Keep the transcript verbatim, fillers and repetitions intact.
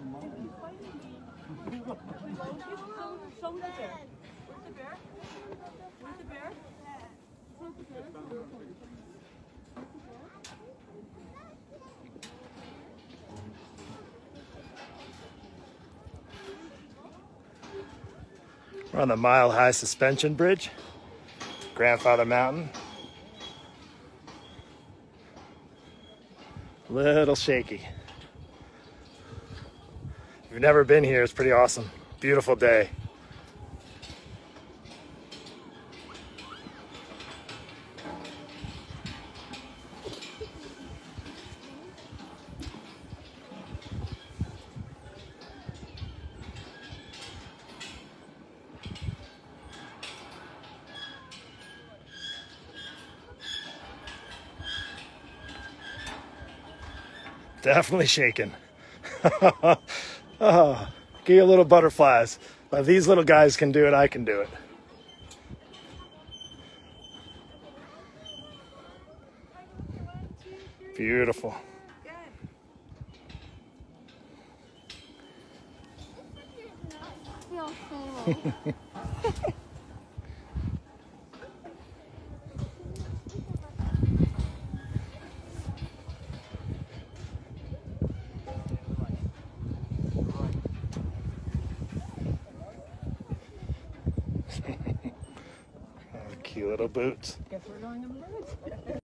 Show me the bear. Where's the bear? Where's the bear? Where's the bear? We're on the Mile High Suspension Bridge, Grandfather Mountain. Little shaky. If you've never been here, it's pretty awesome. Beautiful day. Definitely shaking. Oh, give you a little butterflies. If these little guys can do it, I can do it. Beautiful. Cute little boots. Guess we're going on the birds.